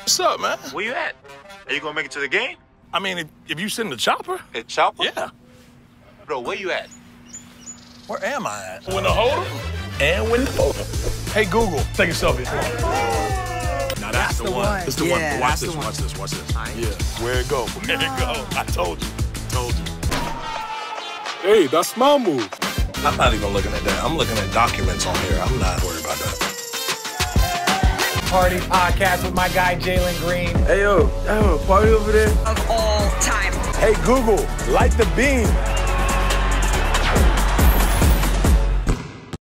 What's up, man? Where you at? Are you gonna make it to the game? I mean, if you send the chopper. At Chopper? Yeah. Bro, where you at? Where am I at? When to hold him and when to fold him. Hey, Google, take a selfie. Now that's the one. It's the one. Watch this, watch this, watch this. Yeah. Where it go? Where it go? I told you. Told you. Hey, that's my move. I'm not even looking at that. I'm looking at documents on here. I'm not worried about that. Party podcast with my guy Jalen Green. Hey, yo, party over there? Of all time. Hey, Google, light the beam.